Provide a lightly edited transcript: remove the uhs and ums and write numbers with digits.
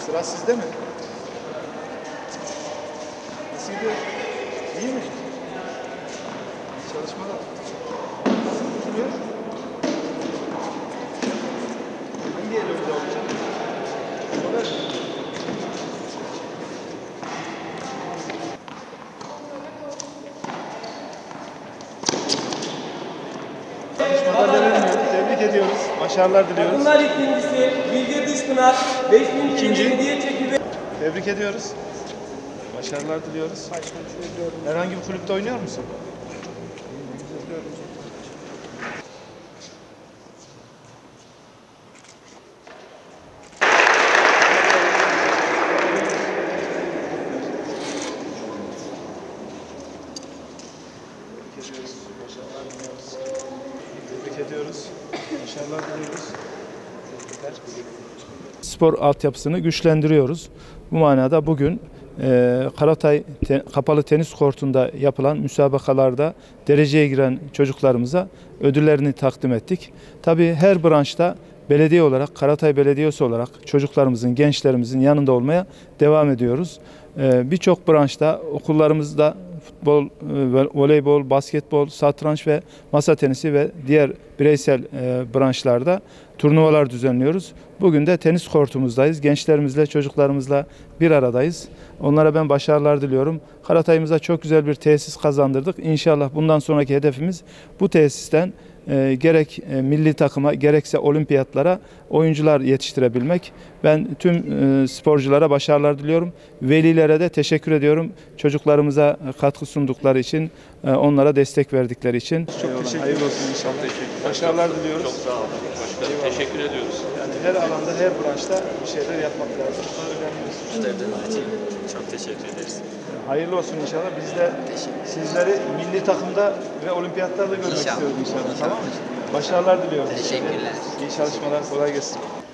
Sıra sizde mi? Nasıl gidiyor? İyi mi? Çalışmalar. Nasıl tutuluyor? Hangi el önce olacak? Olur mu? Çalışmalar devam ediyor. Tebrik ediyoruz. Başarılar diliyoruz. Bunlar ikincisi Bilge Dışpınar 5000 çekildi. Tebrik ediyoruz. Başarılar diliyoruz. Herhangi bir kulüpte oynuyor musun? Tebrik ediyoruz. Başarılar diliyoruz. Spor altyapısını güçlendiriyoruz. Bu manada bugün Karatay Kapalı Tenis Kortu'nda yapılan müsabakalarda dereceye giren çocuklarımıza ödüllerini takdim ettik. Tabii her branşta belediye olarak, Karatay Belediyesi olarak çocuklarımızın, gençlerimizin yanında olmaya devam ediyoruz. Birçok branşta okullarımızda futbol, voleybol, basketbol, satranç ve masa tenisi ve diğer bireysel branşlarda turnuvalar düzenliyoruz. Bugün de tenis kortumuzdayız. Gençlerimizle, çocuklarımızla bir aradayız. Onlara ben başarılar diliyorum. Karatay'ımıza çok güzel bir tesis kazandırdık. İnşallah bundan sonraki hedefimiz bu tesisten gerek milli takıma gerekse olimpiyatlara oyuncular yetiştirebilmek. Ben tüm sporculara başarılar diliyorum. Velilere de teşekkür ediyorum. Çocuklarımıza katkı sundukları için, onlara destek verdikleri için. Çok teşekkür ederim. Hayırlı olsun inşallah. Başarılar diliyoruz. Çok sağ olun. Başkanım, teşekkür ediyoruz. Yani her alanda, her branşta bir şeyler yapmak lazım. Müşterileriniz için çok teşekkür ederiz. Hayırlı olsun inşallah. Biz de sizleri milli takımda ve olimpiyatlarda görmek istiyoruz inşallah. Tamam mı? Başarılar diliyoruz. Teşekkürler. İyi çalışmalar, kolay gelsin.